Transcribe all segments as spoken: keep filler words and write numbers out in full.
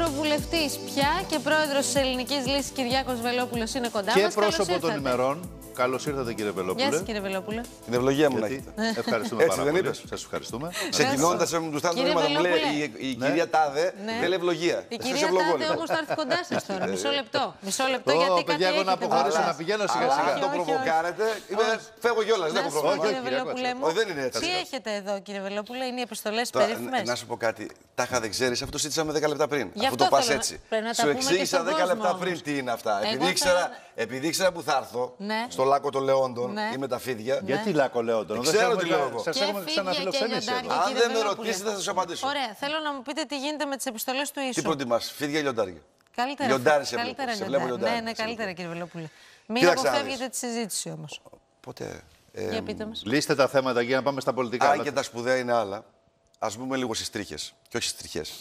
Ευρωβουλευτής πια και πρόεδρος της Ελληνικής Λύσης Κυριάκος Βελόπουλος είναι κοντά και μας. Και πρόσωπο των ημερών. Καλώς ήρθατε, κύριε Βελόπουλε. Γεια σας, κύριε Βελόπουλε. Την ευλογία μου Γιατί... να έχετε. Ευχαριστούμε Έτσι πάρα δεν πολύ. είπες? Σας ευχαριστούμε. Ξεκινώντας με του στάνου μηνύματα που λέει η, η ναι. κυρία Τάδε, ναι. θέλει ευλογία. Η κυρία Τάδε όμως θα έρθει κοντά σας τώρα. Μισό λεπτό. Μισό λεπτό, γιατί κάτι παιδιά, εγώ να αποχωρήσω, να πηγαίνω σιγά σιγά. Αν το προβοκάρετε, φεύγω κιόλας. Δεν έχω πρόβλημα. Κύριε Βελόπουλε μου, δεν είναι έτσι. τι έχετε εδώ, κύριε Βελόπουλε, είναι οι επιστολές περίφημες? Να σου πω κάτι. Τάχα δεν ξέρεις, αυτό το συζήτησαμε δέκα λεπτά πριν. Γι' Αυτό το αυτό πας θέλω έτσι. πρέπει να τα Σου πούμε και εξήγησα στον δέκα λεπτά κόσμο πριν όμως. τι είναι αυτά. Εγώ Επειδή θα- ήξερα, επειδή ήξερα που θα έρθω Ναι. στο Λάκκο των Λεόντων Ναι. ή με τα φίδια. Γιατί Λάκκο Λέοντον? Ξέρω τι λέω εγώ. Σας Και έχουμε φίδια ξαναφιλοξενήσει και εδώ. λιοντάρια. Αν κύριε δεν με Βελόπουλε. ρωτήσετε, θα σας απαντήσω. Ωραία, θέλω να μου πείτε τι γίνεται με τις επιστολές του Τι Ιησού. προτιμάς, φίδια ή λιοντάρια? Καλύτερα, Λιοντάρι σε καλύτερα βλέπω. Σε λιοντάρι. βλέπω λιοντάρι. Ναι, ναι, Σε καλύτερα, βλέπω. κύριε Βελόπουλε. Μην Κοίταξε να αποφεύγετε δεις. τη συζήτηση όμως. Οπότε. Για ε, πείτε μας. Λύστε τα θέματα για να πάμε στα πολιτικά. Αν και τα σπουδαία είναι άλλα, ας μπούμε λίγο στις τρίχες και όχι στις τριχές.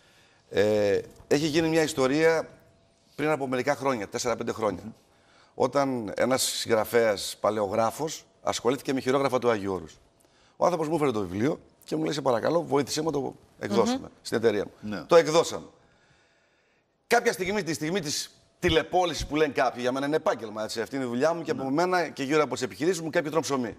Ε, έχει γίνει μια ιστορία πριν από μερικά χρόνια, τέσσερα πέντε χρόνια. Όταν ένας συγγραφέας παλαιογράφος ασχολήθηκε με χειρόγραφα του Αγίου Όρους. Ο άνθρωπος μου έφερε το βιβλίο και μου λέει: σε παρακαλώ, βοήθησέ μου να το εκδώσουμε mm-hmm. στην εταιρεία μου. Ναι. Το εκδώσαμε. Κάποια στιγμή, τη στιγμή της τηλεπόλησης που λένε κάποιοι, για μένα είναι επάγγελμα, έτσι, αυτή είναι η δουλειά μου και από μένα και γύρω από τις επιχειρήσεις μου, κάποιοι τρώνε ψωμί.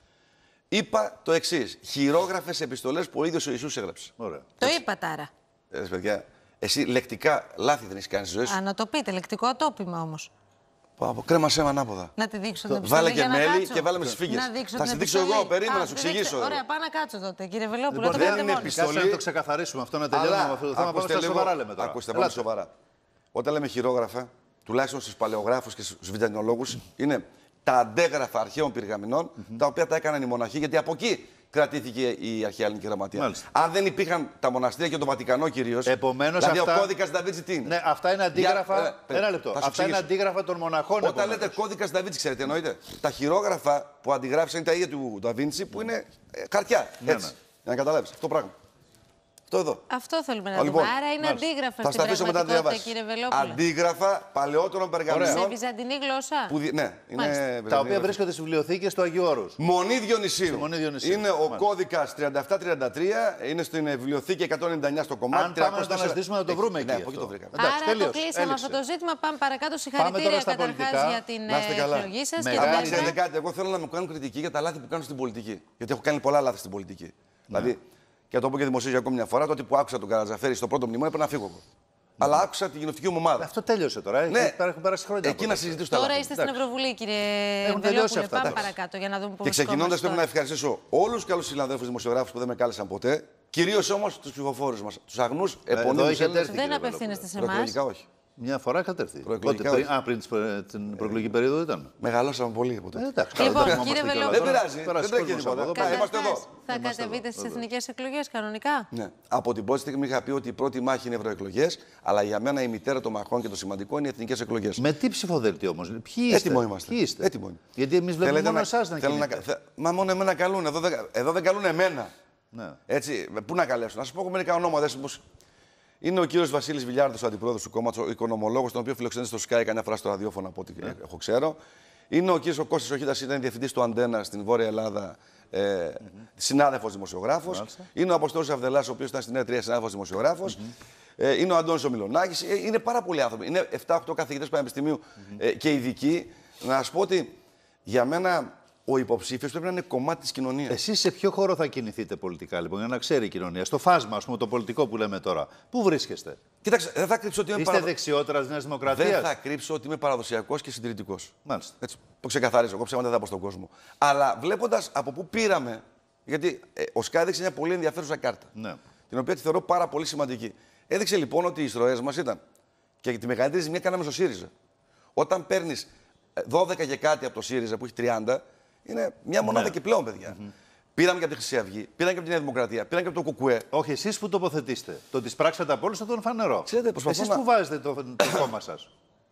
Είπα το εξής: χειρόγραφες επιστολές που ο ίδιος ο Ιησούς έγραψε. Ωραία. Το είπατε άρα. Ε, παιδιά, εσύ λεκτικά λάθη δεν έχεις κάνει στη ζωή σου. Α, να το πείτε, λεκτικό ατόπιμα όμως. Από κρέμασέ με ανάποδα. Να τη δείξω την επιστολή. Βάλε και για να μέλι κάτσω. και βάλε με τις φύγες. Να δείξω Θα την στη δείξω επιστολή. εγώ, περίμενα Α, να σου τη δείξτε. εξηγήσω. Ωραία, πάω να κάτσω τότε, κύριε Βελόπουλο. Λοιπόν, το δεν κάνετε είναι μόνοι. επιστολή. Κάτσε να το ξεκαθαρίσουμε αυτό, να τελειώνουμε με αυτό το θέμα. Πάμε στα σοβαρά λέμε τώρα. Ακούστε πολύ σοβαρά. Όταν λέμε χειρόγραφα, τουλάχιστον στους παλαιογράφους και στους βυζαντινολόγους, είναι τα αντέγραφα αρχαίων πυργαμηνών, τα οποία τα έκαναν οι μοναχοί, γιατί από εκεί κρατήθηκε η αρχαία ελληνική γραμματεία. Μάλιστα. Αν δεν υπήρχαν τα μοναστήρια και το Βατικανό κυρίως. Επομένως, δηλαδή αυτά... ο κώδικας Νταβίντσι τι είναι? Ναι, αυτά είναι αντίγραφα. Για... Ε, Ένα λεπτό. θα σου Αυτά είναι εξηγήσω. αντίγραφα των μοναχών. Όταν επομένως. λέτε κώδικας Νταβίντσι, ξέρετε τι εννοείτε? Τα χειρόγραφα που αντιγράφησαν είναι τα ίδια του Νταβίντσι που είναι ε, χαρτιά. Ναι, Έτσι. ναι. Για να καταλάβεις αυτό το πράγμα. Αυτό εδώ. Αυτό θέλουμε να Α, δούμε. λοιπόν, Άρα είναι μάλιστα. αντίγραφα Θα στην στα αφήσω μετά να πραγματικότητα, διαβάσεις. κύριε Βελόπουλε. Αντίγραφα παλαιότερων περγαμηνών. Σε βυζαντινή γλώσσα. Που δι... Ναι, είναι. Τα οποία βρίσκονται στις βιβλιοθήκες του Αγίου Όρους. Μονή Διονυσίου. Μονή Διονυσίου. Είναι ο Μάλιστα. κώδικας τριάντα επτά τριάντα τρία, είναι στην βιβλιοθήκη εκατόν ενενήντα εννιά στο κομμάτι. Αν πάμε να το αναζητήσουμε να το βρούμε εκεί. Ναι, από εκεί το βρήκα. Εντάξει, Άρα τελείωσε. το κλείσαμε Έληξε. αυτό το ζήτημα. Πάμε παρακάτω. τώρα Συγχαρητήρια στα καταρχάς πολιτικά. για την Να είστε καλά. εκλογή σας. Και Μεγάλη την Αλλά ξέρετε πέμπτη. κάτι, εγώ θέλω να μου κάνουν κριτική για τα λάθη που κάνω στην πολιτική. Γιατί έχω κάνει πολλά λάθη στην πολιτική. Δηλαδή, και το πω και δημοσίως για ακόμη μια φορά, τότε που άκουσα τον Καρατζαφέρη στο πρώτο μνημόνιο, έπρεπε να φύγω εγώ. Αλλά άκουσα τη κοινοβουλευτική μου ομάδα. Αυτό τέλειωσε τώρα. Ναι. Έχει- Έχουν περάσει χρόνια. Εκεί από να τότε. συζητήσω τα Τώρα λάθη. είστε στην Εντάξει. Ευρωβουλή, κύριε Έχουν τελειώσει Βελόπουλε. αυτά, Πάμε εντάξει. παρακάτω για να δούμε πού Και ξεκινώντας βρισκόμαστε πρέπει να τώρα. ευχαριστήσω όλους τους καλούς συναδέλφους δημοσιογράφους που δεν με κάλεσαν ποτέ, κυρίως όμως τους ψηφοφόρους μας. Τους αγνούς εδώ επωνύμους έχετε Έλληνες. έρθει. Δεν κύριε απευθύνεστε σε εμάς. Προεκλογικά όχι. Μια φορά είχατε έρθει. Προεκλογικά Πότε, πριν, όχι. α, πριν τις προ- την προεκλογική περίοδο ήταν. Μεγαλώσαμε πολύ από τότε. Ε, εντάξει, Λοιπόν, καλά, κύριε είμαστε Βελόπουλε. κιόλας. Δεν πειράζει, Πέρασε δεν τρέχει κόσμος από τίποτα. εδώ. Καλά, είμαστε εδώ. Καταρχάς, θα Είμαστε κατεβείτε εδώ, στις βέβαια. εθνικές εκλογές κανονικά. Ναι. Από την πρώτη στιγμή είχα πει ότι η πρώτη μάχη είναι ευρωεκλογές, αλλά για μένα η μητέρα των μαχών και το σημαντικό είναι οι εθνικές εκλογές. Με τι ψηφοδέλτιο όμως, ποιοι είστε. Έτοιμο είμαστε. Ποιοι είστε. Έτοιμο είναι. Γιατί εμείς βλέπουμε Θέλετε μόνο να- εσάς να θέλω να κινείτε. κα- θε- Μα μόνο εμένα καλούν. Εδώ δεν, εδώ δεν καλούν εμένα. Ναι. Έτσι, πού να καλέσουν. Να σα πω εγώ μερικά ονόματα. Πώς... Είναι ο κύριος Βασίλης Βιλιάρδος, ο αντιπρόεδρος του κόμματος, ο οικονομολόγος, τον οποίο φιλοξενείται στο Sky καμιά φορά στο ραδιόφωνο από ό,τι Ναι. έχω ξέρω. Είναι ο κύριος ο Κώστας Οχίδας, ήταν διευθυντής του Αντένα στην Βόρεια Ελλάδα, ε, mm-hmm. συνάδελφος δημοσιογράφος. Μάλιστα. Είναι ο Αποστόλης Αυδελάς, ο οποίος ήταν στην ΕΤΡΙΑ συνάδελφος δημοσιογράφος. Mm-hmm. Ε, είναι ο Αντώνης ο Μιλονάκης. Ε, είναι πάρα πολλοί άνθρωποι. Είναι επτά οκτώ καθηγητές πανεπιστημίου mm-hmm. ε, και ειδικοί. Να σας πω ότι για μένα ο υποψήφιος πρέπει να είναι κομμάτι της κοινωνίας. Εσείς σε ποιο χώρο θα κινηθείτε πολιτικά, λοιπόν, για να ξέρει η κοινωνία. Στο φάσμα, ας πούμε, το πολιτικό που λέμε τώρα. Πού βρίσκεστε. Κοίταξε, δεν θα κρύψω ότι είμαι Είστε παραδο... δεξιότερα της Νέας Δημοκρατίας. Δεν θα κρύψω ότι είμαι παραδοσιακός και συντηρητικός. Μάλιστα. Έτσι, το ξεκαθαρίζω. Εγώ ψέματα δεν θα πω στον κόσμο. Αλλά βλέποντας από πού πήραμε. Γιατί ε, ο Σκάι έδειξε μια πολύ ενδιαφέρουσα κάρτα. Ναι. Την οποία τη θεωρώ πάρα πολύ σημαντική. Έδειξε λοιπόν ότι οι εισρωές μας ήταν. Και τη μεγαλύτερη ζημία κάναμε στο ΣΥΡΙΖΑ. Όταν παίρνει δώδεκα και κάτι από το ΣΥΡΙΖΑ που έχει τριάντα, είναι μια μονάδα Ναι. και πλέον, παιδιά. Mm-hmm. Πήραμε και από τη Χρυσή Αυγή, πήραμε και από τη Νέα Δημοκρατία, πήραμε και από το ΚΚΕ. Όχι, εσείς που τοποθετήσετε. Το της πράξατε από όλους θα τον φανερώ. Ξέρετε, προσπαθώ εσείς να- που βάζετε το, το κόμμα σας.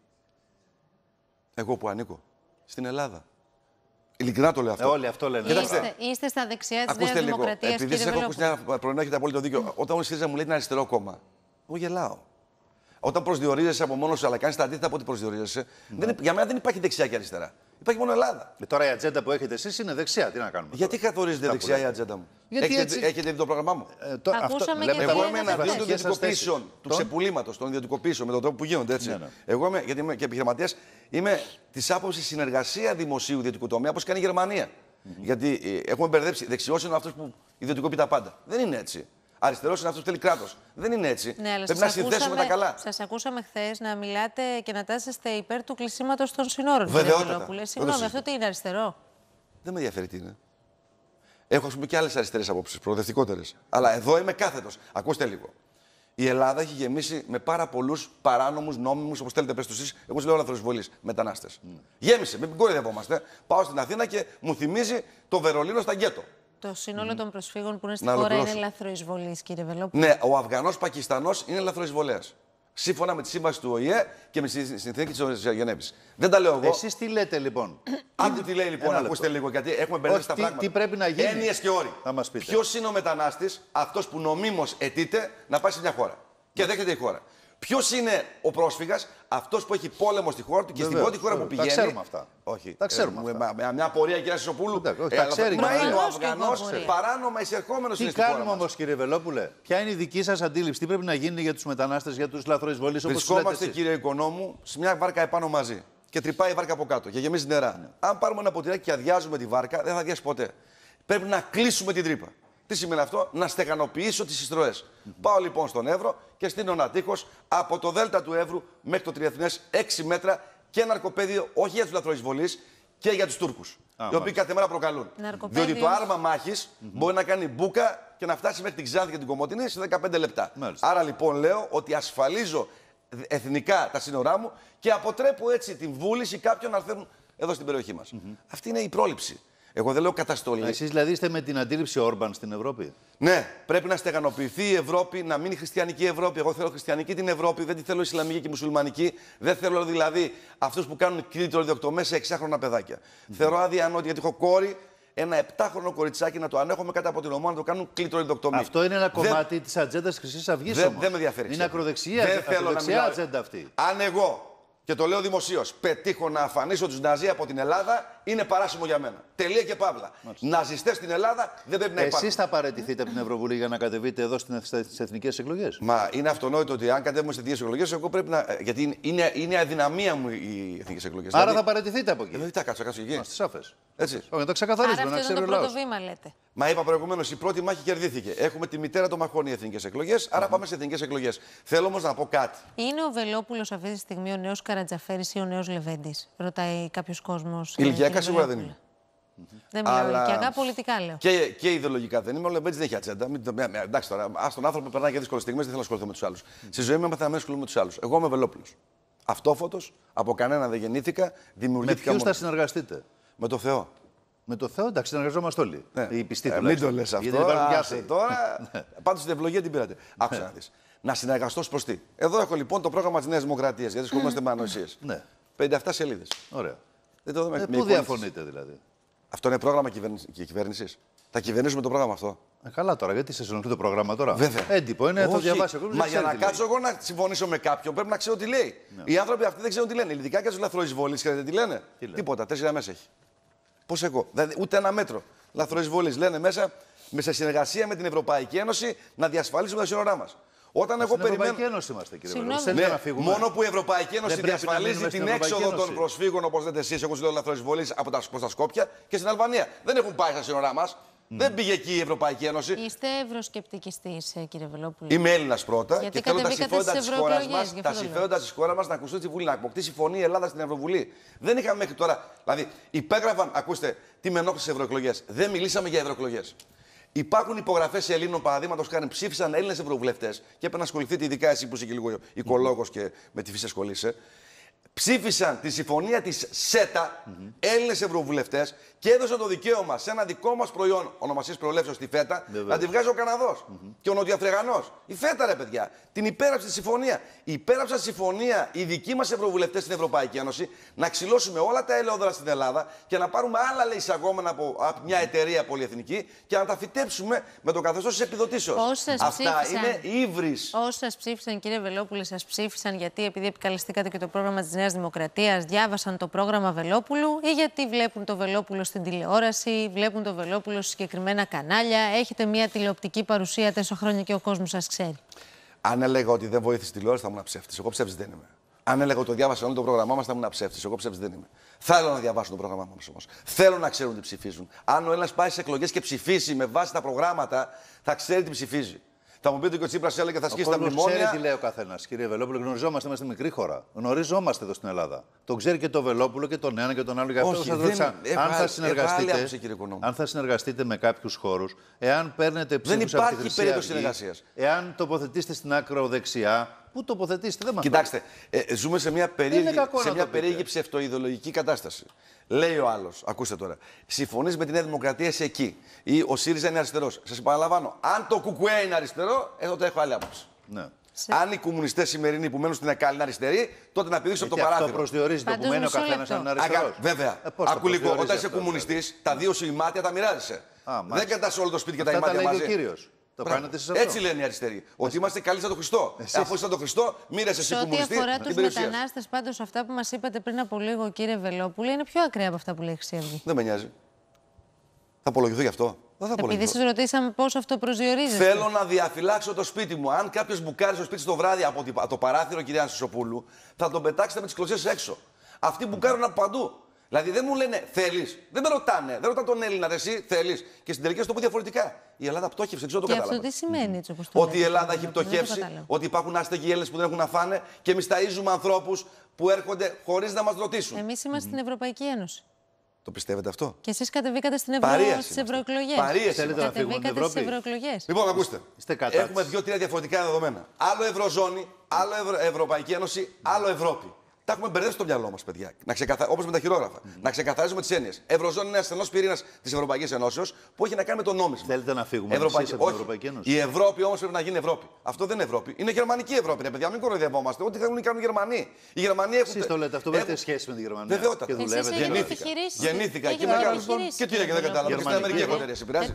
Εγώ που ανήκω. Στην Ελλάδα. Ειλικρινά το λέω αυτό. Ε, όλοι αυτό λένε. Κοιτάξτε, Είστε, είστε στα δεξιά της Νέας Ακούστε λίγο. Δημοκρατίας, Επειδή κύριε σας έχω Βελόπουλε. ακούσει μια πρωινά, έχετε απόλυτο δίκιο. Όταν ο ΣΥΡΙΖΑ μου λέει είναι αριστερό κόμμα, εγώ γελάω. Όταν προσδιορίζεσαι από μόνο σου, αλλά κάνει τα αντίθετα από ό,τι προσδιορίζεσαι, δεν, υπ- για μένα δεν υπάρχει δεξιά και αριστερά. Υπάρχει μόνο Ελλάδα. Ε, τώρα η ατζέντα που έχετε εσείς είναι δεξιά. Τι να κάνουμε. Γιατί τώρα. καθορίζεται δεξιά η ατζέντα μου. Γιατί έχετε, έτσι... έχετε δει το πρόγραμμά μου. Ε, το, Ακούσαμε αυτό, και Εγώ δύο είμαι εναντίον των ιδιωτικοποιήσεων, του ξεπουλήματος, των ιδιωτικοποιήσεων με τον τρόπο που γίνονται έτσι. Ναι, ναι. Εγώ είμαι, γιατί είμαι και επιχειρηματίας, είμαι τη άποψη συνεργασία δημοσίου ιδιωτικού τομέα, όπως κάνει η Γερμανία. Mm-hmm. Γιατί ε, έχουμε μπερδέψει. Δεξιός είναι αυτός που ιδιωτικοποιεί τα πάντα. Δεν είναι έτσι. Αριστερός είναι αυτός που θέλει κράτος. Δεν είναι έτσι. Ναι, πρέπει να συνδέσουμε τα καλά. Σας ακούσαμε χθες να μιλάτε και να τάσσεστε υπέρ του κλεισίματος των συνόρων. Βεβαιότατα. Συγγνώμη, αυτό τι είναι αριστερό. Δεν με ενδιαφέρει τι είναι. Έχω ας πούμε και άλλες αριστερές απόψεις, προοδευτικότερες. Αλλά εδώ είμαι κάθετος. Ακούστε λίγο. Η Ελλάδα έχει γεμίσει με πάρα πολλούς παράνομους, νόμιμους, όπως θέλετε πες τους εσείς, εγώ σας λέω λαθροεισβολείς, μετανάστες. Mm. Γέμισε, μην κοροϊδευόμαστε. Πάω στην Αθήνα και μου θυμίζει το Βερολίνο στα γκέτο. Το σύνολο mm. των προσφύγων που είναι στη να χώρα ολοκληρώσω. είναι λαθροεισβολής, κύριε Βελόπουλο. Ναι, ο Αφγανός Πακιστανός είναι λαθροεισβολέας. Σύμφωνα με τη σύμβαση του Ο Η Ε και με τη συνθήκη της Γενέβης. Δεν τα λέω εγώ. Εσείς τι λέτε λοιπόν. Άντε τι λέει λοιπόν, ακούστε λίγο, γιατί έχουμε μπερδέψει τα τι, πράγματα. Τι πρέπει να γίνει. Έννοιες και όροι. Ποιος είναι ο μετανάστης, αυτός που νομίμως αιτείται να πάει σε μια χώρα και δέχεται η χώρα. Ποιος είναι ο πρόσφυγας, αυτός που έχει πόλεμο στη χώρα του και στην πρώτη χώρα που πηγαίνει. Τα ξέρουμε αυτά. Όχι. Τα ξέρουμε. Ε, αυτά. Με μια πορεία, κυρία Σισοπούλου. Τα ξέρει. Μα είναι ο Αφγανός παράνομα εισερχόμενος στην χώρα. Τι κάνουμε όμως, κύριε Βελόπουλε, ποια είναι η δική σας αντίληψη, τι πρέπει να γίνει για τους μετανάστες, για τους λαθροεισβολείς όπως λέτε. Βρισκόμαστε, κύριε Οικονόμου, σε μια βάρκα επάνω μαζί. Και τρυπάει η βάρκα από κάτω και γεμίζει νερά. Ναι. Αν πάρουμε ένα ποτηράκι και αδειάζουμε τη βάρκα, δεν θα αδειάσει ποτέ. Πρέπει να κλείσουμε την τρύπα. Τι σημαίνει αυτό, να στεγανοποιήσω τις ειστροές. Mm-hmm. Πάω λοιπόν στον Εύρο και στείνω ένα τείχος από το δέλτα του Εύρου μέχρι το Τριεθνές έξι μέτρα και ένα ναρκοπαίδιο όχι για τους λαθροεισβολείς και για τους Τούρκους. Ah, οι οποίοι κάθε μέρα προκαλούν. Ναρκοπαίδιο. Διότι το άρμα μάχης mm-hmm. μπορεί να κάνει μπούκα και να φτάσει μέχρι την Ξάνθη και την Κομοτηνή σε δεκαπέντε λεπτά. Μάλιστα. Άρα λοιπόν λέω ότι ασφαλίζω εθνικά τα σύνορά μου και αποτρέπω έτσι την βούληση κάποιων να έρθουν εδώ στην περιοχή μας. Mm-hmm. Αυτή είναι η πρόληψη. Εγώ δεν λέω καταστολή. Εσείς δηλαδή είστε με την αντίληψη Όρμπαν στην Ευρώπη. Ναι, πρέπει να στεγανοποιηθεί η Ευρώπη, να μείνει χριστιανική Ευρώπη. Εγώ θέλω χριστιανική την Ευρώπη, δεν τη θέλω ισλαμική και μουσουλμανική. Δεν θέλω δηλαδή αυτούς που κάνουν κλειτροϊδοκτομές σε εξάχρονα παιδάκια. Mm-hmm. Θεωρώ αδιανόητο γιατί έχω κόρη, ένα επτάχρονο κοριτσάκι να το ανέχομαι κάτω από την ομάδα να το κάνουν κλειτροϊδοκτομή. Αυτό είναι ένα κομμάτι της ατζέντας Χρυσής Αυγής. Δεν δε με ενδιαφέρει. Είναι ακροδεξιά, δεν θέλω να ατζέντα αυτή. Αν εγώ. Και το λέω δημοσίως. Πετύχω να αφανίσω τους Ναζί από την Ελλάδα, είναι παράσημο για μένα. Τελεία και παύλα. Ναζιστές στην Ελλάδα δεν πρέπει να υπάρχουν. Εσείς θα παραιτηθείτε από την Ευρωβουλή για να κατεβείτε εδώ στις εθνικές εκλογές. Μα είναι αυτονόητο ότι αν κατέβουμε στις εθνικές εκλογές, εγώ πρέπει να. Γιατί είναι, είναι αδυναμία μου οι εθνικές εκλογές. Άρα δηλαδή... θα παραιτηθείτε από εκεί. Δεν θα κάτσω, κάτσω εκεί. Είμαστε σαφές. Έτσι. Όχι, να το ξεκαθαρίσουμε. Άρα αυτό είναι το πρώτο βήμα, λέτε. Μα είπα προηγουμένως, η πρώτη μάχη κερδίθηκε. Έχουμε τη μητέρα των μαχών οι εθνικές εκλογές, άρα mm-hmm. πάμε σε εθνικές εκλογές. Θέλω όμως να πω κάτι. Είναι ο Βελόπουλος αυτή τη στιγμή ο νέος Καρατζαφέρης ή ο νέος Λεβέντης, ρωτάει κάποιος κόσμος. Ηλικιακά σίγουρα δεν είναι. Mm-hmm. Δεν μιλάω Αλλά... ηλικιακά, πολιτικά λέω. Και, και ιδεολογικά δεν είμαι. Ο Λεβέντης δεν έχει ατζέντα. Εντάξει τώρα, ας τον άνθρωπο περνάει και δύσκολες στιγμές, δεν θέλω να ασχοληθώ με τους άλλους. Mm-hmm. Στη ζωή μου έμαθα να μην ασχολούμαι με τους άλλους. Εγώ είμαι Βελόπουλος. Αυτόφωτος, από κανένα δεν γεννήθηκα, δημιουργήθηκα. Με ποιους θα συνεργαστείτε? Με το Θεό. Με το Θεό, εντάξει, συνεργαζόμαστε όλοι. Ναι. Οι πιστοί ε, μην το λες αυτό. Άσε, τώρα, πάντως την ευλογία την πήρατε. Άκουσα να δεις. Να συνεργαστώ προς τι. Εδώ έχω λοιπόν το πρόγραμμα της Νέας Δημοκρατίας, γιατί ασχολούμαστε με ανοησίες. Ναι. πενήντα επτά σελίδες. Ωραία. Δεν το δούμε. Ε, πού διαφωνείτε δηλαδή? Αυτό είναι πρόγραμμα κυβέρνησης. Θα κυβερνήσουμε το πρόγραμμα αυτό. Ε, καλά τώρα, γιατί σε συνολικό το πρόγραμμα τώρα. Βέβαια. Έντυπο είναι, θα το διαβάσει εγώ. Μα για να κάτσω εγώ να συμφωνήσω με κάποιον πρέπει να ξέρω τι λέει. Ναι. Οι άνθρωποι αυτοί δεν ξέρουν τι λένε. Ειδικά και του λαθροεισβολείς, ξέρετε τι λένε? Τι λένε? Τίποτα, τέσσερα μέσα έχει. Πώς εγώ, δηλαδή, ούτε ένα μέτρο. Λαθροεισβολείς λένε μέσα, με σε συνεργασία με την Ευρωπαϊκή Ένωση να διασφαλίσουμε τα σύνορά μας. Όταν εγώ περιμένω. Στην Ευρωπαϊκή Ένωση είμαστε, κύριε Βελόπουλο. Ναι, μόνο που η Ευρωπαϊκή Ένωση διασφαλίζει την έξοδο Ένωση. των προσφύγων, όπως λέτε εσείς, εγώ σου λέω λαθροεισβολείς από τα, προς τα Σκόπια και στην Αλβανία. Δεν έχουν πάει στα σύνορά μας. Mm. Δεν πήγε εκεί η Ευρωπαϊκή Ένωση. Είστε ευρωσκεπτικιστής, κύριε Βελόπουλο. Είμαι Έλληνας πρώτα. Γιατί και θέλω τα συμφέροντα της χώρας μας, τα συμφέροντα της χώρας μας να ακουστούν στη Βουλή, να αποκτήσει φωνή η Ελλάδα στην Ευρωβουλή. Δεν είχαμε μέχρι τώρα. Δηλαδή, υπέγραφαν, ακούστε, τι με ενόχλησε στις ευρωεκλογές. Δεν μιλήσαμε για ευρωεκλογές. Υπάρχουν υπογραφές Ελλήνων, παραδείγματος χάρη, ψήφισαν Έλληνες ευρωβουλευτές και έπρεπε να ασχοληθείτε, ειδικά εσύ που είσαι και λίγο οικολόγος και με τη φύση ασχολείσαι. Ψήφισαν τη συμφωνία της ΣΕΤΑ mm-hmm. Έλληνες ευρωβουλευτές και έδωσε το δικαίωμα σε ένα δικό μας προϊόν ονομασίας προελεύσεως τη φέτα Βεβαίως. να τη βγάζει ο Καναδός mm-hmm. και ο Νοτιοαφρικανός. Η φέτα, ρε παιδιά, την υπέραψε τη συμφωνία. Υπέραψαν συμφωνία οι δικοί μας ευρωβουλευτές στην Ευρωπαϊκή Ένωση να ξυλώσουμε όλα τα ελαιόδωρα στην Ελλάδα και να πάρουμε άλλα λέει εισαγόμενα από, από μια εταιρεία πολυεθνική και να τα φυτέψουμε με το καθεστώς της επιδοτήσεως. Αυτά είναι ύβρις. Όσοι σας ψήφισαν, κύριε Βελόπουλε, σας ψήφισαν γιατί επειδή επικαλεστήκατε και το πρόγραμμα της Νέας Δημοκρατίας, διάβασαν το πρόγραμμα Βελόπουλου ή γιατί βλέπουν το Βελόπουλο στην τηλεόραση, βλέπουν το Βελόπουλο σε συγκεκριμένα κανάλια, έχετε μια τηλεοπτική παρουσία τέσσερα χρόνια και ο κόσμος σας ξέρει. Αν έλεγα ότι δεν βοήθησε τηλεόραση, θα ήμουν ψεύτης. Εγώ ψεύτης δεν είμαι. Αν έλεγα ότι το διάβασαν όλο το πρόγραμμά μας, θα ήμουν ψεύτης. Εγώ ψεύτης δεν είμαι. Θέλω να διαβάσουν το πρόγραμμά μας όμως. Θέλω να ξέρουν τι ψηφίζουν. Αν ο Έλληνας πάει σε εκλογές και ψηφίσει με βάση τα προγράμματα, θα ξέρει τι ψηφίζει. Θα μου πείτε και ο Τσίπρας έλεγε θα σκίσει τα μνημόνια. Ξέρει τι λέει ο καθένας, κύριε Βελόπουλο. Γνωριζόμαστε, είμαστε μικρή χώρα. Γνωριζόμαστε εδώ στην Ελλάδα. Το ξέρει και το Βελόπουλο και τον ένα και τον άλλο. Γι' αυτό σας ρώτησα αν θα συνεργαστείτε, αν θα συνεργαστείτε με κάποιους χώρους, εάν παίρνετε ψήφους από τη Χρυσή Αυγή, εάν τοποθετήσετε στην ακροδεξιά. Πού τοποθετήσετε, δεν μας Κοιτάξτε, ε, ζούμε σε μια περίεργη, σε μια περίεργη ψευτοειδεολογική κατάσταση. Λέει ο άλλος, ακούστε τώρα, συμφωνείς με τη Νέα Δημοκρατία, είσαι εκεί. Ή ο ΣΥΡΙΖΑ είναι αριστερός. Σας επαναλαμβάνω, αν το ΚΚΕ είναι αριστερό, ε, τότε έχω άλλη άποψη. Ναι. Σε... Αν οι κομμουνιστές σημερινοί που μένουν στην ΕΚΑΛ είναι αριστεροί, τότε να πηδήξω από το παράθυρο. Αυτό προσδιορίζει το που μένει ο καθένας αν είναι αριστερός. Βέβαια. Ε, Ακού λίγο, όταν είσαι κομμουνιστής, τα δύο σου ημάτια τα μοιράζεσαι. Δεν κατάς όλο το σπίτι και τα ημάτια μαζί. Το κάνετε εσείς αυτό. Έτσι λένε οι αριστεροί. Ότι είμαστε καλοί σαν τον Χριστό. Εσείς. Αφού είσαι τον Χριστό, μοίρασε εσύ κομμουνιστή. Σε ό,τι αφορά τους μετανάστες, πάντως αυτά που μας είπατε πριν από λίγο, κύριε Βελόπουλε, είναι πιο ακραία από αυτά που λέει η Χρυσή Αυγή. Δεν με νοιάζει. Θα απολογηθώ γι' αυτό. Δεν θα Επειδή σας ρωτήσαμε πώς αυτό προσδιορίζεται. Θέλω να διαφυλάξω το σπίτι μου. Αν κάποιος μπουκάρει στο σπίτι το βράδυ από το παράθυρο, κυρία Σισοπούλου, θα τον πετάξετε με τις κλωτσιές έξω. Αυτοί μπουκάρουν από παντού. Δηλαδή δεν μου λένε θέλεις, δεν με ρωτάνε, δεν ρωτάνε τον Έλληνα, εσύ θέλεις. Και στην τελική στο πω διαφορετικά. Η Ελλάδα πτώχευσε, δεν ξέρω το καταλάβω. Και αυτό τι σημαίνει έτσι όπως το Ότι η Ελλάδα έχει πτωχεύσει, ότι υπάρχουν άστεγοι Έλληνες που δεν έχουν να φάνε και εμείς ταΐζουμε ανθρώπους που έρχονται χωρίς να μας ρωτήσουν. Εμείς είμαστε mm. στην Ευρωπαϊκή Ένωση. Το πιστεύετε αυτό? Και εσείς κατεβήκατε στην Ευρω... στις ευρωεκλογές. Παρείες. Θέλετε να φύγουμε την Ευρώπη. Στις ευρωεκλογές. Λοιπόν, ακούστε. Έχουμε δύο-τρία διαφορετικά δεδομένα. Άλλο Ευρωζώνη, άλλο Ευρω... Ευρωπαϊκή Ένωση, άλλο Ευρώπη. Τα έχουμε μπερδέψει στο μυαλό μας, παιδιά. Ξεκαθα... Όπως με τα χειρόγραφα. Mm. Να ξεκαθαρίζουμε τις έννοιες. Ευρωζώνη είναι ένα στενός πυρήνας της Ευρωπαϊκής Ενώσεως που έχει να κάνει με το νόμισμα. Θέλετε να φύγουμε Ευρωπαϊκή... από την Ευρωπαϊκή Ένωση? Η Ευρώπη όμως πρέπει να γίνει Ευρώπη. Αυτό δεν είναι Ευρώπη. Είναι γερμανική Ευρώπη. Ρε παιδιά, μην κοροϊδευόμαστε. Ό,τι θέλουν να κάνουν οι Γερμανοί. Οι Γερμανοί έχουν. Εσείς το λέτε αυτό, έχετε σχέση με τη Γερμανία. Βεβαιότητα. Και δουλεύετε. Γεννήθηκα. Γεννήθηκα και μεγάλο. Και τι έγινε, δεν κατάλαβα. Και στην Αμερική έχω εταιρεία. Σε πειράζει.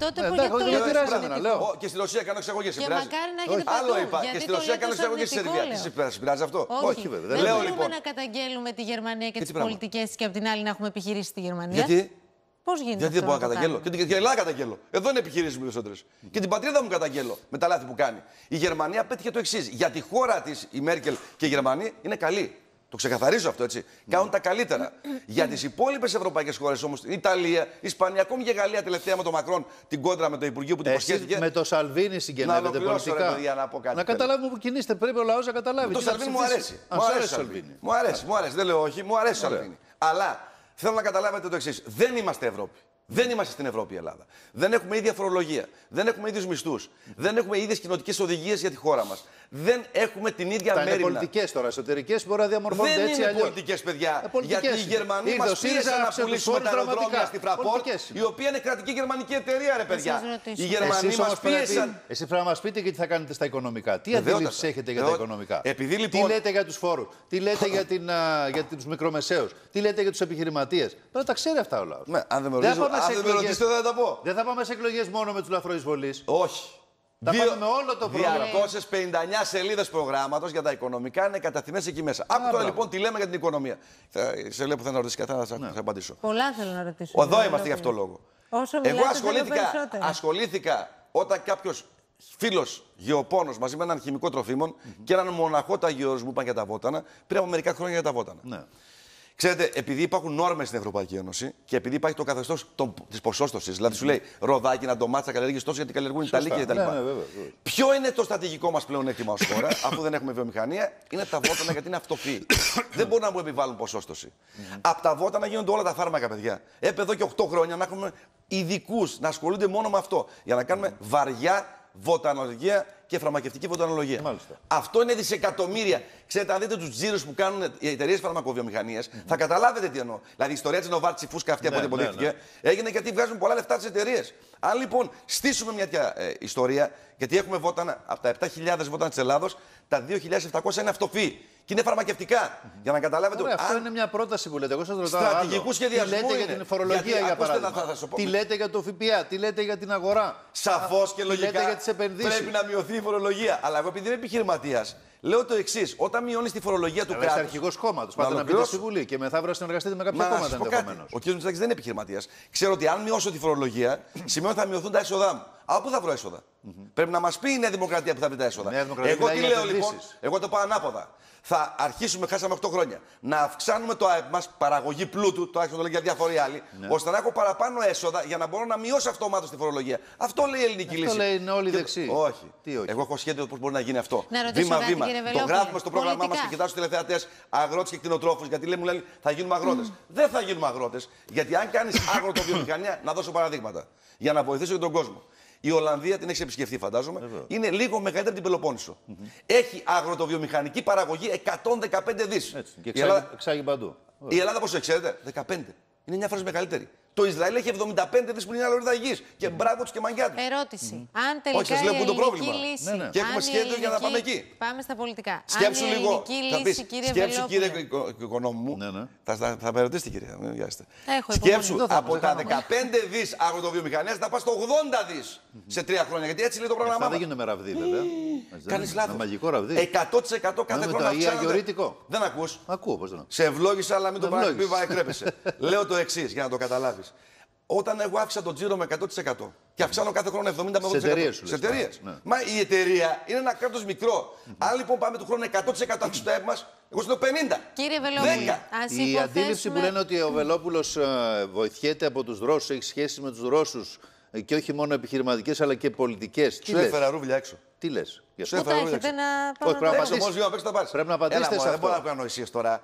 Και στη Ρωσία κάνω εξαγωγές. Σε πειράζει. Άλλο είπα. Και στη Ρωσία κάνω εξαγωγές στη Σερβία. Σε πειράζει αυτό? Όχι, βέβαια. Δεν μπορούμε να καταγγέλουμε τη Γερμανία και τις πολιτικές και από την άλλη να έχουμε επιχειρήσει στη Γερμανία. Γιατί? Πώς γίνεται? Γιατί δεν μπορώ να καταγγέλω. Και την Ελλάδα καταγγέλω. Εδώ είναι επιχειρήσεις περισσότερες. Mm. Και την πατρίδα μου καταγγέλω με τα λάθη που κάνει. Η Γερμανία πέτυχε το εξής. Για τη χώρα της η Μέρκελ και η Γερμανία είναι καλή. Το ξεκαθαρίζω αυτό έτσι. Mm. Κάνουν τα καλύτερα. Mm. Για τις υπόλοιπες ευρωπαϊκές χώρες όμως, η Ιταλία, η Ισπανία, ακόμη και η Γαλλία τελευταία με το Μακρόν, την κόντρα με το Υπουργείο που την υποσχέθηκε. Με το Σαλβίνι συγκεντρώνεται πολιτικά. Παιδιά, να πω κάτι να καταλάβουμε που κινείστε. Πρέπει ο λαός να καταλάβει. Το Σαλβίνι μου αρέσει. Μου αρέσει. Μου αρέσει. Μου αρέσει. Δεν λέω όχι. Μου αρέσει ο Σαλβίνι. Αλλά θέλω να καταλάβετε το εξής. Δεν είμαστε Ευρώπη. Δεν είμαστε στην Ευρώπη η Ελλάδα. Δεν έχουμε ίδια φορολογία. Δεν έχουμε ίδιους μισθούς. Δεν έχουμε ίδιες κοινοτικές οδηγίες για τη χώρα μας. Δεν έχουμε την ίδια μέρημνα. Είναι πολιτικές τώρα, εσωτερικές μπορεί να διαμορφώνονται δεν έτσι. Δεν είναι πολιτικές, παιδιά. Ε, πολιτικές. Γιατί οι Γερμανοί μας πίεσαν να πουλήσουμε τα αεροδρόμια στη Fraport, η οποία είναι κρατική γερμανική εταιρεία, ρε παιδιά. Οι Γερμανοί μας πίεσαν. Εσείς πρέπει να μας πείτε και τι θα κάνετε στα οικονομικά. Τι αντίληψεις έχετε για τα οικονομικά? Τι λέτε για τους φόρους, τι λέτε για τους μικρομεσαίους, τι λέτε για τους επιχειρηματίες? Πρέπει να τα ξέρει αυτά ο λαός. Αν δεν με ρωτήσετε, δεν θα τα πω. Δεν θα πάμε σε εκλογές μόνο με τους λαθροεισβολείς. Όχι. Θα Δύο... πάμε με όλο το πρόγραμμα. διακόσιες πενήντα εννιά σελίδες προγράμματος για τα οικονομικά είναι καταθυμένες εκεί μέσα. Άκου τώρα λοιπόν τι λέμε για την οικονομία. Θα, σε λέω που θα να ρωτήσει κάτι, θα σας ναι. απαντήσω. Πολλά θέλω να ρωτήσω. Εδώ είμαστε γι' αυτό λόγο. Όσο Εγώ ασχολήθηκα, ασχολήθηκα όταν κάποιος φίλος γεωπόνος μαζί με έναν χημικό τροφίμων mm-hmm. και έναν μοναχό ταγιώρος μου είπαν για τα βότανα πριν από μερικά χρόνια για τα βότανα. Ναι. Ξέρετε, επειδή υπάρχουν νόρμες στην Ευρωπαϊκή Ένωση και επειδή υπάρχει το καθεστώς της ποσόστοσης, δηλαδή σου λέει ροδάκι, να ντομάτσα καλλιεργείς τόσο γιατί καλλιεργούν οι Ιταλοί και τα λοιπά. Ναι, ναι, βέβαια, βέβαια. Ποιο είναι το στρατηγικό μας πλεονέκτημα ως χώρα, αφού δεν έχουμε βιομηχανία, είναι τα βότανα γιατί είναι αυτοφύη. Δεν μπορούν να μου επιβάλλουν ποσόστοση. Mm-hmm. Από τα βότανα γίνονται όλα τα φάρμακα, παιδιά. Έπρεπε εδώ και οκτώ χρόνια να έχουμε ειδικούς να ασχολούνται μόνο με αυτό για να κάνουμε βαριά βοτανολογία και φαρμακευτική βοτανολογία. Μάλιστα. Αυτό είναι δισεκατομμύρια. Ξέρετε, αν δείτε τους τζίρους που κάνουν οι εταιρείες φαρμακοβιομηχανίας, mm-hmm. θα καταλάβετε τι εννοώ. Δηλαδή, η ιστορία της Novartis, η φούσκα αυτή ναι, από ό,τι ναι, υποτίθεται, ναι. έγινε γιατί βγάζουν πολλά λεφτά τις εταιρείες. Αν λοιπόν στήσουμε μια τέτοια ε, ιστορία, γιατί έχουμε βότανα από τα επτά χιλιάδες βότανα της Ελλάδος, τα δύο χιλιάδες επτακόσια είναι αυτοφύη. Και είναι φαρμακευτικά. Mm-hmm. Για να καταλάβετε. Ωραία, αυτό αν... είναι μια πρόταση που λέτε. Εγώ σας ρωτάω. Στρατηγικού σχεδιασμού. Τι λέτε είναι. για την φορολογία, γιατί, για ακούστε, παράδειγμα. θα, θα, θα τι λέτε για το ΦΠΑ, τι λέτε για την αγορά. Σαφώς και λογικά. Τι λέτε για τις επενδύσεις. Πρέπει να μειωθεί η φορολογία. Αλλά εγώ επειδή είμαι επιχειρηματίας, λέω το εξής. Όταν μειώνεις τη φορολογία του κράτους. Είστε αρχηγός κόμματος. Πάτε να μπείτε στη Βουλή και μεθαύριο συνεργαστείτε με κάποια κόμματα ενδεχομένως. Ο κ. Μητσοτάκης δεν είναι επιχειρηματίας. Ξέρω ότι αν μειώσω τη φορολογία, σημαίνει ότι θα μειωθούν τα έσοδά μου. Από πού θα βρω έσοδα. Mm-hmm. Πρέπει να μας πει η Νέα Δημοκρατία που θα βρει τα έσοδα. Εγώ τι λέω λοιπόν, εγώ το πάω ανάποδα. Θα αρχίσουμε, χάσαμε οκτώ χρόνια, να αυξάνουμε το ΑΕΠ μας, παραγωγή πλούτου, το άρχισαν το λένε για διάφοροι άλλοι, ναι. ώστε να έχω παραπάνω έσοδα για να μπορώ να μειώσω αυτομάτως τη φορολογία. Αυτό λέει η ελληνική αυτό λύση. Αυτό λέει είναι όλοι και... δεξιοί. Όχι. Τι όχι. Εγώ έχω σχέδιο πώς μπορεί να γίνει αυτό. Βήμα-βήμα. Το γράφουμε στο πρόγραμμά μας και κοιτάω στους τηλεθεατές αγρότες και κτηνοτρόφους, γιατί λέει, μου λένε θα γίνουμε αγρότες. Mm. Δεν θα γίνουμε αγρότες. Γιατί αν κάνεις αγροτοβιομηχανία, να δώσω παραδείγματα για να βοηθήσω και τον κόσμο. Η Ολλανδία την έχει επισκεφθεί, φαντάζομαι. Βεβαίως. Είναι λίγο μεγαλύτερη από την Πελοπόννησο. Mm-hmm. Έχει αγροτοβιομηχανική παραγωγή εκατόν δεκαπέντε δις. Έτσι, και εξάγει, Ελλάδα... εξάγει παντού. Η Ελλάδα πόσο ξέρετε, δεκαπέντε. Είναι εννιά φορές μεγαλύτερη. Το Ισραήλ έχει εβδομήντα πέντε δις που είναι άλλη δαγής. Και μπράβο τους και μαγκιά τους. Ερώτηση. Mm-hmm. Αν τελικά όχι, σας λέω που το πρόβλημα. Λύση, ναι, ναι. Και έχουμε σχέδιο ελληνική... για να πάμε εκεί. Πάμε στα πολιτικά. Σκέψου αν η λίγο. Λύση, πεις, κύριε σκέψου, κύριε οικονόμου μου. ναι, ναι. Θα, θα, θα με ρωτήσετε, κύριε. Έχω σκέψου από τα δεκαπέντε δις αγροτοβιομηχανίας θα πας στο ογδόντα δις σε τρία χρόνια. Γιατί έτσι λέει το πρόγραμμά μας. Δεν γίνεται με ραβδί, βέβαια. Κάνεις λάθος. Με μαγικό ραβδί. εκατό τοις εκατό κάθε χρόνο αυξάνεται. Δεν ακούς. Ακούω, πώς δεν. Σε ευλόγησα, αλλά μην το παρακολουθεί, εκρέπεσαι. Λέω το εξής για να το καταλάβεις. Όταν εγώ άφησα τον τζίρο με εκατό τοις εκατό και αυξάνω κάθε χρόνο εβδομήντα με ογδόντα τοις εκατό. Σε εταιρείες. Ναι. Μα η εταιρεία είναι ένα κράτος μικρό. Mm-hmm. Αν λοιπόν πάμε του χρόνου εκατό τοις εκατό αύξηση το ΑΕΠ μας, εγώ στο πενήντα. Κύριε Βελόπουλο, η υποθέσουμε... αντίληψη που λένε ότι ο Βελόπουλος uh, βοηθιέται από τους Ρώσους, έχει σχέση με τους Ρώσους και όχι μόνο επιχειρηματικές αλλά και πολιτικές. Σου έφερα ρούβλια έξω. Τι λες. Πού τα έχετε να πάμε. Πρέπει να απαντήσετε σε αυτό. Δεν μπορώ να κάνω εσείς τώρα.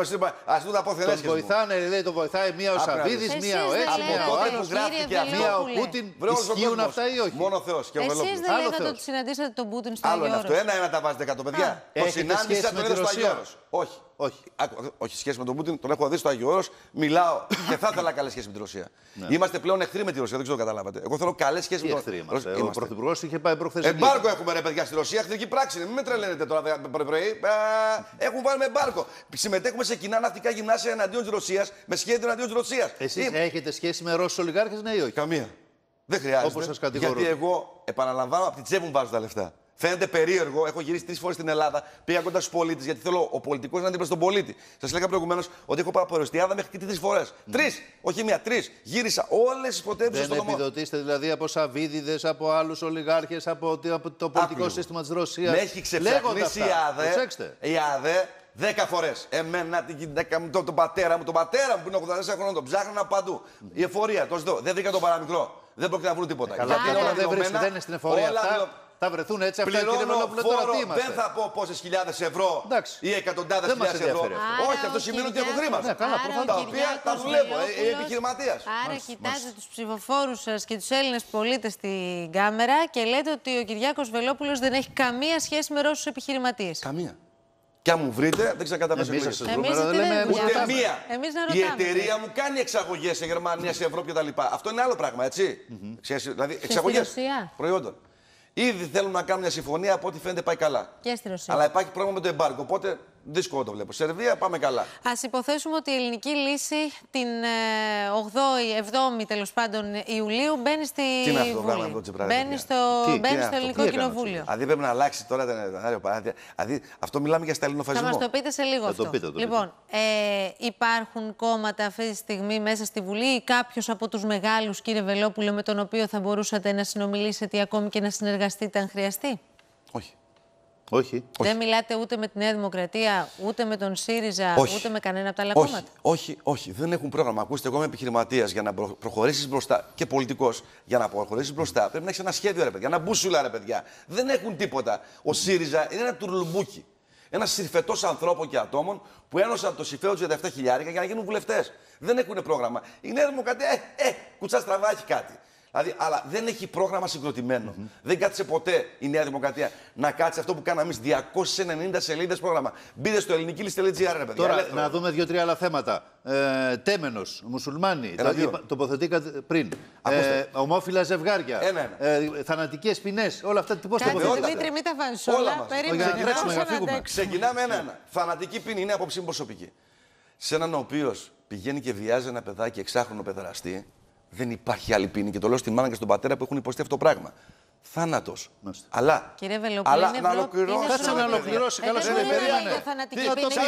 Ας δούμε τα αποθενές. Τον βοηθάνε, λέει, τον βοηθάει μία ο Σαββίδης, μία ο έτσι, μία ο άλλος, μία ο Πούτιν. Ισχύουν αυτά ή όχι. Μόνο Θεός και ο Βελόπουλος. Εσείς δεν λέγατε ότι συναντήσατε τον Πούτιν στο Άγιο Όρος. Άλλο είναι αυτό. Ένα-ένα τα βάζετε κάτω, παιδιά. Το συνάντησα, τον είδα στο Άγιο Όρος. Όχι. Όχι. Όχι σχέση με τον Πούτιν, τον έχω δει στο Άγιο Όρος. Μιλάω και θα ήθελα καλές σχέσεις με τη Ρωσία. Είμαστε πλέον εχθροί με τη Ρωσία, δεν ξέρω το καταλάβατε. Εγώ θέλω καλές σχέσεις με τη Ρωσία. Ο Πρωθυπουργός είχε πάει προχθές. Εμπάργκο έχουμε ρε παιδιά στη Ρωσία, εχθρική πράξη. Μην με τρελαίνετε τώρα πρωί. Έχουν βάλει με εμπάργκο. Συμμετέχουμε σε κοινά ναυτικά γυμνάσια εναντίον της Ρωσίας με σχέδιο εναντίον της Ρωσίας. Εσείς έχετε σχέση με Ρώσους ολιγάρχες, ναι ή όχι. Καμία. Δεν χρειάζεται. Όπως σας κατηγορούν. Γιατί εγώ, επαναλαμβάνω, από την τσέπη μου βάζω τα λεφτά. Φαίνεται περίεργο. Έχω γυρίσει τρεις φορές στην Ελλάδα. Πήγα κοντά στους πολίτες γιατί θέλω ο πολιτικός να είναι στον πολίτη. Σας έλεγα προηγουμένως ότι έχω πάει από Ρωστιάδα μέχρι και τρεις φορές. Mm. Τρεις, όχι μία, τρεις. Γύρισα όλες τις πρωτεύουσες στον νομό. Δεν επιδοτήσετε δηλαδή από Σαββίδιδες, από άλλους ολιγάρχες, από, από το πολιτικό Άκου. σύστημα της Ρωσίας. Με έχει ξεψαχνίσει η ΑΔΕ. Η ΑΔΕ δέκα φορές. Εμένα, την γυναίκα μου, τον, τον πατέρα μου, τον πατέρα μου που είναι ογδόντα τέσσερα χρονών, τον ψάχνω παντού. Mm. Η εφορία, το ζητώ. Δεν βρήκα το παραμικρό. Δεν πρόκειται να βρουν τίποτα. Καλά, όλα δεν βρίσκεται, δεν είναι στην εφορία αυτά. Θα βρεθούν έτσι αυτά, κύριε Βελόπουλο, τώρα τι είμαστε. Δεν θα πω πόσες χιλιάδες ευρώ Εντάξει. ή εκατοντάδες χιλιάδες ευρώ. Άρα, όχι, αυτό σημαίνει ότι έχω χρήματα. Ναι, καλά, τα οποία τα δουλεύω, ε, επιχειρηματίας. Άρα κοιτάζετε τους ψηφοφόρους σας και τους Έλληνες πολίτες στην κάμερα και λέτε ότι ο Κυριάκος Βελόπουλος δεν έχει καμία σχέση με Ρώσους επιχειρηματίες. Καμία. Και αν μου βρείτε, δεν ξεκατάπεσε εμείς εκλογές. Εμείς δεν λέμε ούτε μία. Εμείς να η εταιρεία μου κάνει εξαγωγές σε Γερμανία, σε Ευρώπη κτλ. Αυτό είναι άλλο πράγμα, έτσι. Mm-hmm. Ξέρεις, δηλαδή εξαγωγές προϊόντων. Ήδη θέλουν να κάνουν μια συμφωνία, από ό,τι φαίνεται πάει καλά. Και στη Ρωσία. Αλλά υπάρχει πρόβλημα με το εμπάργκο. Οπότε δύσκολο το βλέπω. Σερβία, πάμε καλά. Ας υποθέσουμε ότι η ελληνική λύση την ογδόη, εβδόμη τέλος πάντων Ιουλίου μπαίνει στη τι είναι αυτό, Βουλή. αυτό, Τσιπρά, μπαίνει στο, τι, μπαίνει τι στο ελληνικό κοινοβούλιο. Δηλαδή πρέπει να αλλάξει τώρα την. Δηλαδή αυτό μιλάμε για σταλινοφασισμό. Θα μας το πείτε σε λίγο αυτό. Το πείτε, το πείτε. Λοιπόν, ε, υπάρχουν κόμματα αυτή τη στιγμή μέσα στη Βουλή ή κάποιος από τους μεγάλους, κύριε Βελόπουλο, με τον οποίο θα μπορούσατε να συνομιλήσετε ή ακόμη και να συνεργαστείτε αν χρειαστεί. Όχι. Όχι. Δεν μιλάτε ούτε με τη Νέα Δημοκρατία, ούτε με τον ΣΥΡΙΖΑ, όχι. ούτε με κανένα από τα άλλα όχι. κόμματα. Όχι, όχι, δεν έχουν πρόγραμμα. Ακούστε, εγώ είμαι επιχειρηματίας. Για να προχωρήσεις μπροστά και πολιτικός, για να προχωρήσεις μπροστά, πρέπει να έχεις ένα σχέδιο, ρε παιδιά. Ένα μπούσουλα, ρε παιδιά. Δεν έχουν τίποτα. Ο ΣΥΡΙΖΑ είναι ένα τουρλουμπούκι. Ένα συρφετός ανθρώπων και ατόμων που ένωσαν το συμφέρον του για τα επτά χιλιάρικα για να γίνουν βουλευτές. Δεν έχουν πρόγραμμα. Η Νέα Δημοκρατία, ε, ε, κουτσά στραβά έχει κάτι. Δηλαδή, αλλά δεν έχει πρόγραμμα συγκροτημένο. Mm-hmm. Δεν κάτσε ποτέ η Νέα Δημοκρατία να κάτσει αυτό που κάναμε εμείς, διακόσιες ενενήντα σελίδες πρόγραμμα. Μπείτε στο ελληνική λίστα τελεία τζι άρ, ρε παιδιά. Τώρα, ελεύθερο. να δούμε δύο-τρία άλλα θέματα. Ε, Τέμενος, μουσουλμάνοι, τα οποία τοποθετήκατε πριν. Ε, ομόφυλα ζευγάρια. Ένα, ένα. Ε, θανατικές ποινές. Όλα αυτά πώς τοποθετήκατε. Δημήτρη, μην τα βάζεις όλα. Περίμενε. Ξεκινάμε ένα-ένα. Θανατική ποινή είναι άποψή μου προσωπική. Σε έναν ο οποίος πηγαίνει και βιάζει ένα παιδάκι εξάχρονο παιδεραστή, δεν υπάρχει άλλη ποινή. Και το λέω στη μάνα και στον πατέρα που έχουν υποστεί αυτό το πράγμα. Θάνατος. Αλλά, κύριε Βελόπουλο, αλλά είναι να Ευρώ... ολοκληρώσει. Κάτσε να ολοκληρώσει. Καλά, δεν περίμενε. Τι θα το πει,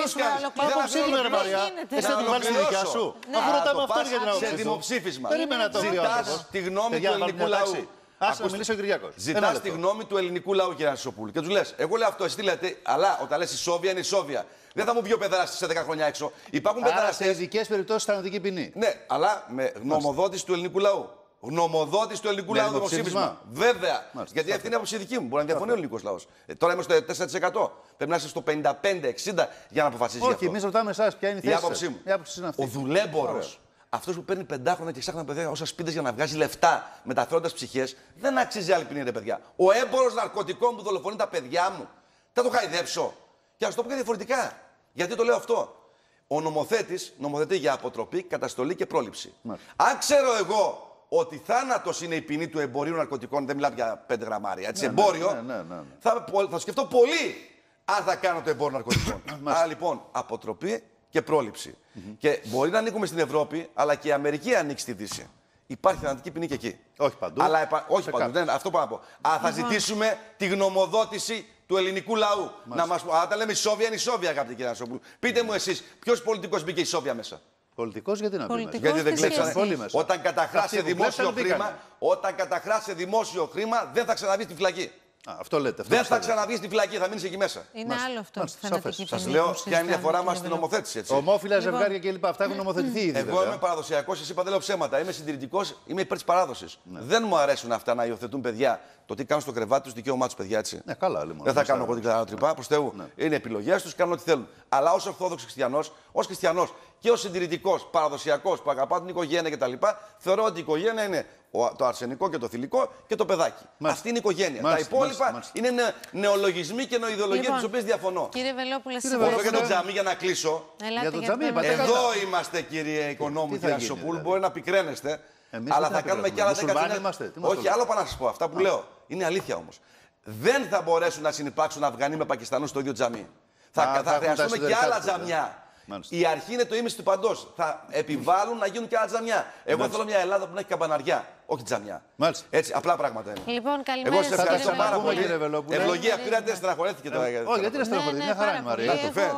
άποψή του, ρε Μαριά. Εσύ θα την βάλεις τη δικιά σου. Αφού ρωτάμε αυτόν για την άποψή σε του. δημοψήφισμα. Περίμενα το δύο. Ζητάς τη γνώμη του ελληνικού λαού. Ας να μιλήσει ο Κυριάκος. Ζητάς τη γνώμη του ελληνικού λαού, κύριε Ανσοπούλου. Και του λες, εγώ λέω αυτό, εσύ τι λέτε, αλλά όταν λες ισόβια είναι ισόβια. Δεν θα μου βγει ο παιδεραστής σε δέκα χρόνια έξω. Υπάρχουν παιδεραστές. Σε ειδικές περιπτώσεις θανατική ποινή. Ναι, αλλά με γνωμοδότηση του ελληνικού λαού. Γνωμοδότηση του ελληνικού λαού δημοψήφισμα. Βέβαια. Μάλιστα. Γιατί αυτή είναι άποψη δική μου. Μπορεί να διαφωνεί ο ελληνικός λαός. Ε, τώρα είμαι στο τέσσερα τοις εκατό. Πρέπει να είσαι στο πενήντα πέντε εξήντα για να αποφασίσει. Όχι, εμείς ρωτάμε εσάς ποια είναι η θέση. Η άποψή μου. Η άποψη είναι αυτή. Ο δουλέμπορος, αυτός που παίρνει πεντάχρονα και εξάχρονα παιδιά όσα σπίτες για να βγάζει λεφτά μεταφέροντας ψυχές, δεν αξίζει άλλη ποινή, ρε παιδιά. Ο έμπορος ναρκωτικών που δολοφονεί τα παιδιά μου, θα το χαϊδέψω. Και ας το πω και διαφορετικά. Γιατί το λέω αυτό. Ο νομοθέτης νομοθετεί για αποτροπή, καταστολή και πρόληψη. Μάλιστα. Αν ξέρω εγώ ότι θάνατος είναι η ποινή του εμπορίου ναρκωτικών, δεν μιλάμε για πέντε γραμμάρια, έτσι, ναι, εμπόριο, ναι, ναι, ναι, ναι. Θα, θα σκεφτώ πολύ αν θα κάνω το εμπόριο ναρκωτικών. Άρα λοιπόν, αποτροπή και πρόληψη. Mm-hmm. Και μπορεί να ανήκουμε στην Ευρώπη, αλλά και η Αμερική ανήκει στη Δύση. Υπάρχει θανατική ποινή και εκεί. Όχι παντού. Αλλά, επα... Όχι παντού, δεν, αυτό πάω να πω. Αλλά θα ζητήσουμε τη γνωμοδότηση του ελληνικού λαού. Μάλιστα. Να μας πω, αν τα λέμε ισόβια, είναι ισόβια, αγαπητοί κύριε Ανσοπούλου. Πείτε μου εσείς, ποιος πολιτικός μπήκε ισόβια μέσα. Πολιτικός γιατί να πει. Γιατί δεν κλέψανε. Όταν καταχράσαι δημόσιο χρήμα, όταν καταχράσαι δημόσιο χρήμα, δεν θα ξαναβεί στη φυλακή. Α, αυτό λέτε. Αυτό δεν θα ξαναβεί στη φυλακή, θα μείνει εκεί μέσα. Είναι άλλο αυτό. Σας λέω ποια είναι η διαφορά μας στην νομοθέτηση. Ομόφυλα ζευγάρια κλπ. Αυτά έχουν νομοθετηθεί ήδη. Εγώ είμαι παραδοσιακός, εσύ είπα δεν λέω ψέματα. Είμαι συντηρητικός, είμαι υπέρ της παράδοσης. Δεν μου αρέσουν αυτά να υιοθετούν παιδιά. Το τι κάνουν στο κρεβάτι του, δικαίωμά του, παιδιά έτσι. Ναι, καλά, λοιπόν, δεν θα κάνω εγώ την ξανατρυπά, προς Θεού. Ναι. Είναι επιλογές τους, κάνουν ό,τι θέλουν. Αλλά ως Ορθόδοξος Χριστιανός, ως Χριστιανός και ως συντηρητικός, παραδοσιακός που αγαπά την οικογένεια κτλ., θεωρώ ότι η οικογένεια είναι το αρσενικό και το θηλυκό και το παιδάκι. Μάλιστα. Αυτή είναι η οικογένεια. Μάλιστα. Τα υπόλοιπα μάλιστα. είναι νε, νεολογισμοί και νοηδεολογίες λοιπόν, τις οποίες διαφωνώ. Κύριε Βελόπουλε, όχι για το τζαμί για να κλείσω. Για το τζαμί, εδώ είμαστε, κύριε Οικονόμου, κύριε Ανσοπούλου. Μπορεί να πικραίνεστε. Εμείς αλλά θα κάνουμε κι άλλα δέκα. Όχι, άλλο πάω να σας πω. Αυτά που λέω είναι αλήθεια όμως. Δεν θα μπορέσουν να συνυπάρξουν Αφγανοί με Πακιστανούς στο ίδιο τζαμί. Θα, θα χρειαστούμε και άλλα τζαμιά. Μάλιστα. Η αρχή είναι το ίμιση του παντός. Θα επιβάλλουν να γίνουν και άλλα τζαμιά. Εγώ Μάλιστα. θέλω μια Ελλάδα που να έχει καμπαναριά, όχι τζαμιά. Μάλιστα. Έτσι, απλά πράγματα είναι. Λοιπόν, καλημέρα. Εγώ σε ευχαριστώ πάρα πολύ. Ευλογία πήρατε, στεναχωρέθηκε τώρα. Όχι, γιατί να στεναχωρήθηκε, μια χαρά είναι Μαρία.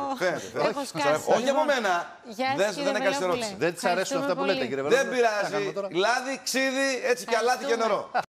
Όχι από μένα. Δεν έκανε ερώτηση. Δεν τη αρέσουν αυτά που λέτε, κύριε Βελόπουλε. Δεν πειράζει. Λάδι, ξύδι, έτσι και αλάτι και νερό.